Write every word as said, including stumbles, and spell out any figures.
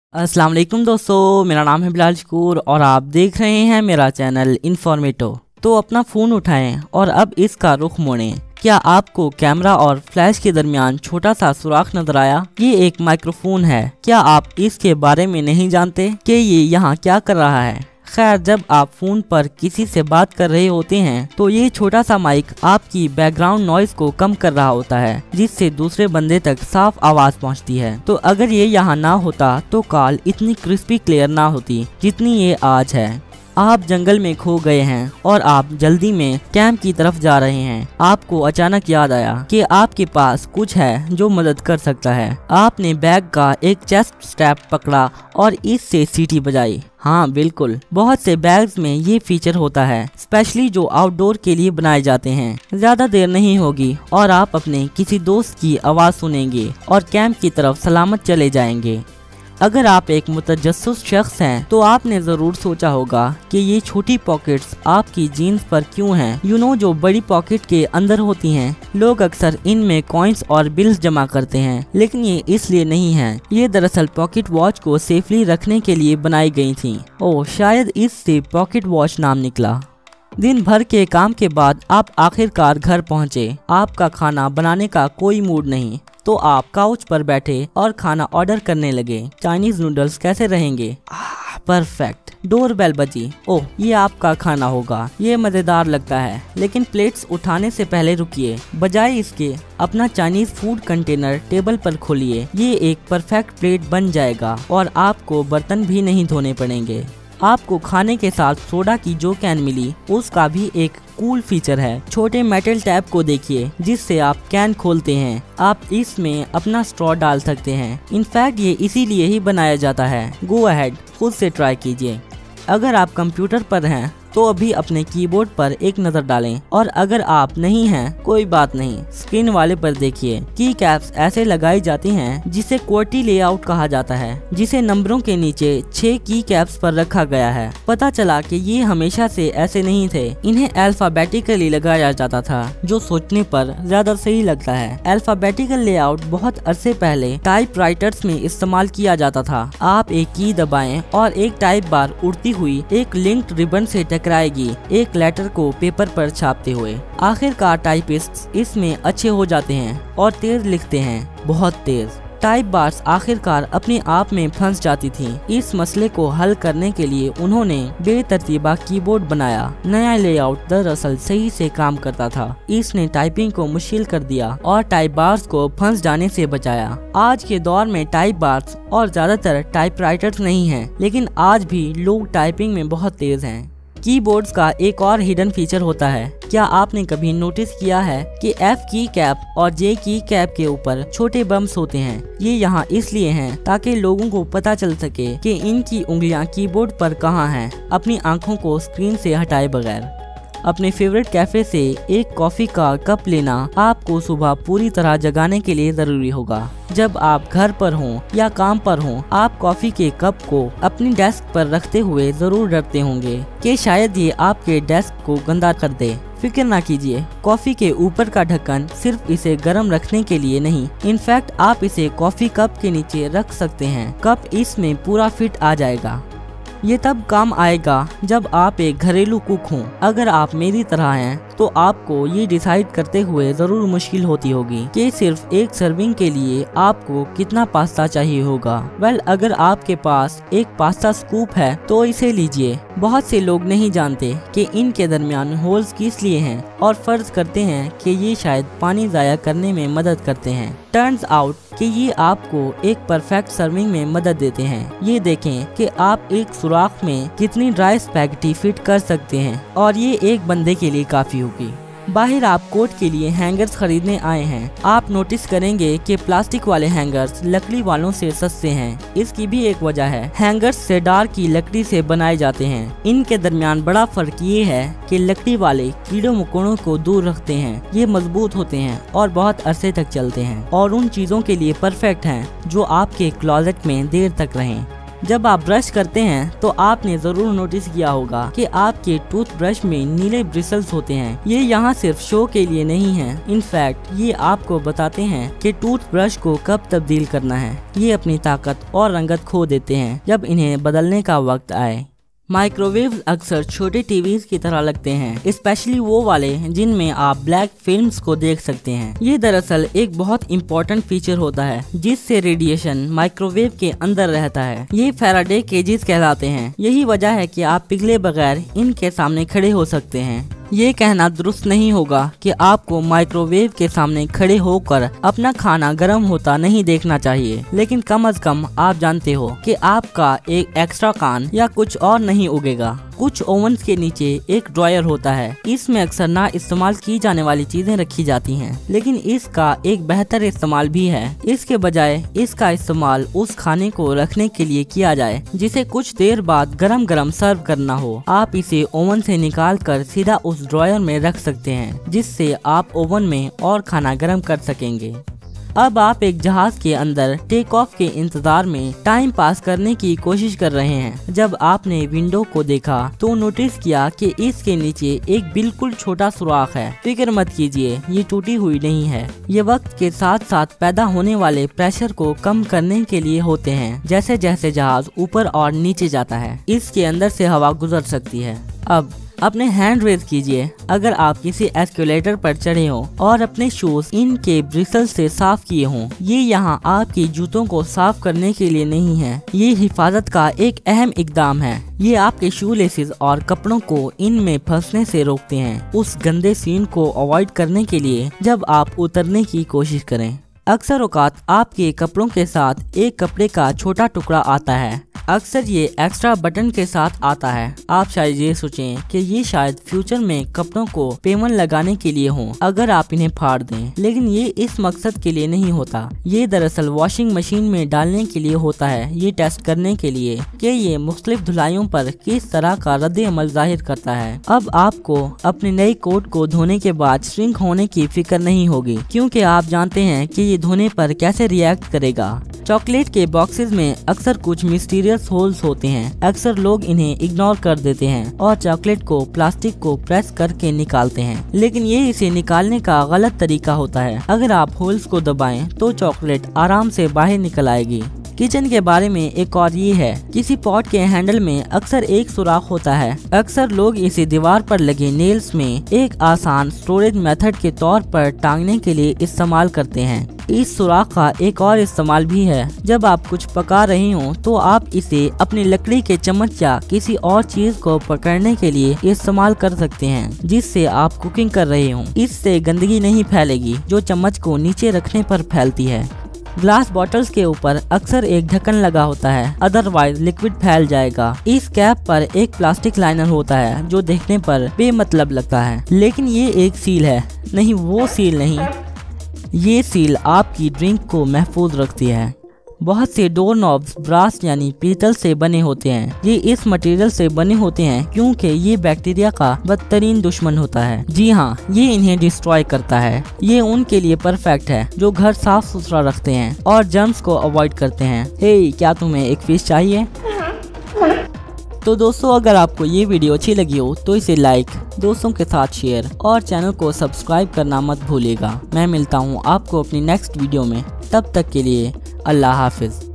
अस्सलाम वालेकुम दोस्तों, मेरा नाम है बिलाल शकूर और आप देख रहे हैं मेरा चैनल इन्फॉर्मेटो। तो अपना फ़ोन उठाएं और अब इसका रुख मोड़ें। क्या आपको कैमरा और फ्लैश के दरमियान छोटा सा सुराख नजर आया? ये एक माइक्रोफोन है। क्या आप इसके बारे में नहीं जानते कि ये यहाँ क्या कर रहा है? खैर, जब आप फोन पर किसी से बात कर रहे होते हैं तो ये छोटा सा माइक आपकी बैकग्राउंड नॉइज को कम कर रहा होता है, जिससे दूसरे बंदे तक साफ आवाज पहुंचती है। तो अगर ये यहाँ ना होता तो कॉल इतनी क्रिस्पी क्लियर ना होती जितनी ये आज है। आप जंगल में खो गए हैं और आप जल्दी में कैंप की तरफ जा रहे हैं। आपको अचानक याद आया कि आपके पास कुछ है जो मदद कर सकता है। आपने बैग का एक चेस्ट स्ट्रैप पकड़ा और इससे सीटी बजाई। हाँ बिल्कुल, बहुत से बैग्स में ये फीचर होता है, स्पेशली जो आउटडोर के लिए बनाए जाते हैं। ज्यादा देर नहीं होगी और आप अपने किसी दोस्त की आवाज सुनेंगे और कैंप की तरफ सलामत चले जाएंगे। अगर आप एक मुतजस्सिस शख्स हैं तो आपने ज़रूर सोचा होगा कि ये छोटी पॉकेट्स आपकी जीन्स पर क्यों हैं। यू नो, जो बड़ी पॉकेट के अंदर होती हैं, लोग अक्सर इनमें कॉइन्स और बिल्स जमा करते हैं, लेकिन ये इसलिए नहीं है। ये दरअसल पॉकेट वॉच को सेफली रखने के लिए बनाई गई थी। ओह, शायद इससे पॉकेट वॉच नाम निकला। दिन भर के काम के बाद आप आखिरकार घर पहुंचे। आपका खाना बनाने का कोई मूड नहीं, तो आप काउच पर बैठे और खाना ऑर्डर करने लगे। चाइनीज नूडल्स कैसे रहेंगे? आह, परफेक्ट। डोर बेल बजी। ओह, ये आपका खाना होगा। ये मजेदार लगता है, लेकिन प्लेट्स उठाने से पहले रुकिए। बजाय इसके अपना चाइनीज फूड कंटेनर टेबल पर खोलिए। ये एक परफेक्ट प्लेट बन जाएगा और आपको बर्तन भी नहीं धोने पड़ेंगे। आपको खाने के साथ सोडा की जो कैन मिली उसका भी एक कूल फीचर है। छोटे मेटल टैप को देखिए जिससे आप कैन खोलते हैं। आप इसमें अपना स्ट्रॉ डाल सकते हैं। इनफैक्ट ये इसीलिए ही बनाया जाता है। गो अहेड, खुद से ट्राई कीजिए। अगर आप कंप्यूटर पर हैं तो अभी अपने कीबोर्ड पर एक नजर डालें, और अगर आप नहीं हैं कोई बात नहीं, स्क्रीन वाले पर देखिए। की कैप्स ऐसे लगाई जाती हैं जिसे क्वर्टी लेआउट कहा जाता है, जिसे नंबरों के नीचे छह की कैप्स पर रखा गया है। पता चला कि ये हमेशा से ऐसे नहीं थे। इन्हें अल्फाबेटिकली लगाया जाता था, जो सोचने पर ज्यादा सही लगता है। अल्फाबेटिकल लेआउट बहुत अरसे पहले टाइप राइटर्स में इस्तेमाल किया जाता था। आप एक की दबाएं और एक टाइप बार उड़ती हुई एक लिंक्ड रिबन से टकराएगी, एक लेटर को पेपर पर छापते हुए। आखिरकार टाइपिस्ट्स इसमें अच्छे हो जाते हैं और तेज लिखते हैं, बहुत तेज। टाइप बार्स आखिरकार अपने आप में फंस जाती थी। इस मसले को हल करने के लिए उन्होंने बेतरतीबा कीबोर्ड बनाया। नया लेआउट दरअसल सही से काम करता था। इसने टाइपिंग को मुश्किल कर दिया और टाइप बार्स को फंस जाने से बचाया। आज के दौर में टाइप बार्स और ज्यादातर टाइपराइटर्स नहीं हैं, लेकिन आज भी लोग टाइपिंग में बहुत तेज हैं। कीबोर्ड्स का एक और हिडन फीचर होता है। क्या आपने कभी नोटिस किया है कि एफ की कैप और जे की कैप के ऊपर छोटे बम्प्स होते हैं? ये यहाँ इसलिए हैं ताकि लोगों को पता चल सके कि इनकी उंगलियां कीबोर्ड पर कहाँ हैं, अपनी आंखों को स्क्रीन से हटाए बगैर। अपने फेवरेट कैफे से एक कॉफी का कप लेना आपको सुबह पूरी तरह जगाने के लिए जरूरी होगा। जब आप घर पर हों या काम पर हों, आप कॉफी के कप को अपनी डेस्क पर रखते हुए जरूर डरते होंगे कि शायद ये आपके डेस्क को गंदा कर दे। फिक्र ना कीजिए, कॉफी के ऊपर का ढक्कन सिर्फ इसे गर्म रखने के लिए नहीं, इनफैक्ट आप इसे कॉफी कप के नीचे रख सकते हैं। कप इसमें पूरा फिट आ जाएगा। ये तब काम आएगा जब आप एक घरेलू कुक हों। अगर आप मेरी तरह हैं तो आपको ये डिसाइड करते हुए जरूर मुश्किल होती होगी कि सिर्फ एक सर्विंग के लिए आपको कितना पास्ता चाहिए होगा। वेल, अगर आपके पास एक पास्ता स्कूप है तो इसे लीजिए। बहुत से लोग नहीं जानते कि इनके दरमियान होल्स किस लिए हैं और फर्ज करते हैं कि ये शायद पानी जाया करने में मदद करते हैं। टर्न्स आउट कि ये आपको एक परफेक्ट सर्विंग में मदद देते हैं। ये देखें कि आप एक सुराख में कितनी ड्राई स्पैगेटी फिट कर सकते हैं, और ये एक बंदे के लिए काफी होगी। बाहर आप कोट के लिए हैंगर्स खरीदने आए हैं। आप नोटिस करेंगे कि प्लास्टिक वाले हैंगर्स लकड़ी वालों से सस्ते हैं। इसकी भी एक वजह है, हैंगर्स सेडार की लकड़ी से बनाए जाते हैं। इनके दरमियान बड़ा फर्क ये है कि लकड़ी वाले कीड़ों मकोड़ों को दूर रखते हैं। ये मजबूत होते हैं और बहुत अरसे तक चलते हैं और उन चीजों के लिए परफेक्ट हैं जो आपके क्लोजेट में देर तक रहें। जब आप ब्रश करते हैं तो आपने जरूर नोटिस किया होगा कि आपके टूथब्रश में नीले ब्रिसल्स होते हैं। ये यहाँ सिर्फ शो के लिए नहीं है, इनफैक्ट ये आपको बताते हैं कि टूथब्रश को कब तब्दील करना है। ये अपनी ताकत और रंगत खो देते हैं जब इन्हें बदलने का वक्त आए। माइक्रोवेव अक्सर छोटे टीवीज की तरह लगते हैं, स्पेशली वो वाले जिनमें आप ब्लैक फिल्म्स को देख सकते हैं। ये दरअसल एक बहुत इंपॉर्टेंट फीचर होता है जिससे रेडिएशन माइक्रोवेव के अंदर रहता है। ये फैराडे केजेस कहलाते हैं। यही वजह है कि आप पिघले बगैर इनके सामने खड़े हो सकते हैं। ये कहना दुरुस्त नहीं होगा कि आपको माइक्रोवेव के सामने खड़े होकर अपना खाना गर्म होता नहीं देखना चाहिए, लेकिन कम अज कम आप जानते हो कि आपका एक एक्स्ट्रा कान या कुछ और नहीं उगेगा। कुछ ओवन्स के नीचे एक ड्रॉयर होता है। इसमें अक्सर ना इस्तेमाल की जाने वाली चीजें रखी जाती हैं, लेकिन इसका एक बेहतर इस्तेमाल भी है। इसके बजाय इसका इस्तेमाल उस खाने को रखने के लिए किया जाए जिसे कुछ देर बाद गरम गरम सर्व करना हो। आप इसे ओवन से निकाल कर सीधा उस ड्रॉयर में रख सकते हैं, जिससे आप ओवन में और खाना गर्म कर सकेंगे। अब आप एक जहाज के अंदर टेक ऑफ के इंतजार में टाइम पास करने की कोशिश कर रहे हैं। जब आपने विंडो को देखा तो नोटिस किया कि इसके नीचे एक बिल्कुल छोटा सुराख है। फिक्र मत कीजिए, ये टूटी हुई नहीं है। ये वक्त के साथ साथ पैदा होने वाले प्रेशर को कम करने के लिए होते हैं। जैसे जैसे जहाज ऊपर और नीचे जाता है, इसके अंदर से हवा गुजर सकती है। अब अपने हैंड रेज कीजिए अगर आप किसी एस्केलेटर पर चढ़े हो और अपने शूज इनके ब्रिसल से साफ किए हों। ये यहाँ आपके जूतों को साफ करने के लिए नहीं है, ये हिफाजत का एक अहम इकदाम है। ये आपके शू लेसेस और कपड़ों को इनमें फंसने से रोकते हैं, उस गंदे सीन को अवॉइड करने के लिए जब आप उतरने की कोशिश करें। अक्सर औकात आपके कपड़ों के साथ एक कपड़े का छोटा टुकड़ा आता है। अक्सर ये एक्स्ट्रा बटन के साथ आता है। आप शायद ये सोचें कि ये शायद फ्यूचर में कपड़ों को पेमन लगाने के लिए हो अगर आप इन्हें फाड़ दें, लेकिन ये इस मकसद के लिए नहीं होता। ये दरअसल वॉशिंग मशीन में डालने के लिए होता है, ये टेस्ट करने के लिए कि ये मुख्तलिफ धुलाइयों पर किस तरह का रद्द अमल जाहिर करता है। अब आपको अपने नए कोट को धोने के बाद श्रिंक होने की फिक्र नहीं होगी, क्योंकि आप जानते हैं कि ये धोने पर कैसे रिएक्ट करेगा। चॉकलेट के बॉक्सेस में अक्सर कुछ मिस्टीरियस होल्स होते हैं। अक्सर लोग इन्हें इग्नोर कर देते हैं और चॉकलेट को प्लास्टिक को प्रेस करके निकालते हैं, लेकिन ये इसे निकालने का गलत तरीका होता है। अगर आप होल्स को दबाएं तो चॉकलेट आराम से बाहर निकल आएगी। किचन के बारे में एक और ये है, किसी पॉट के हैंडल में अक्सर एक सुराख होता है। अक्सर लोग इसे दीवार पर लगे नेल्स में एक आसान स्टोरेज मेथड के तौर पर टांगने के लिए इस्तेमाल करते हैं। इस सुराख का एक और इस्तेमाल भी है। जब आप कुछ पका रहे हो तो आप इसे अपनी लकड़ी के चम्मच या किसी और चीज को पकड़ने के लिए इस्तेमाल कर सकते हैं जिससे आप कुकिंग कर रहे हो। इससे गंदगी नहीं फैलेगी जो चम्मच को नीचे रखने पर फैलती है। ग्लास बॉटल्स के ऊपर अक्सर एक ढक्कन लगा होता है, अदरवाइज लिक्विड फैल जाएगा। इस कैप पर एक प्लास्टिक लाइनर होता है जो देखने पर बेमतलब लगता है, लेकिन ये एक सील है। नहीं, वो सील नहीं, ये सील आपकी ड्रिंक को महफूज रखती है। बहुत से डोर नॉब्स ब्रास यानी पीतल से बने होते हैं। ये इस मटेरियल से बने होते हैं क्योंकि ये बैक्टीरिया का बदतरीन दुश्मन होता है। जी हाँ, ये इन्हें डिस्ट्रॉय करता है। ये उनके लिए परफेक्ट है जो घर साफ सुथरा रखते हैं और जर्म्स को अवॉइड करते हैं। हे, क्या तुम्हें एक फिश चाहिए? तो दोस्तों, अगर आपको ये वीडियो अच्छी लगी हो तो इसे लाइक, दोस्तों के साथ शेयर और चैनल को सब्सक्राइब करना मत भूलिएगा। मैं मिलता हूँ आपको अपनी नेक्स्ट वीडियो में, तब तक के लिए अल्लाह हाफिज।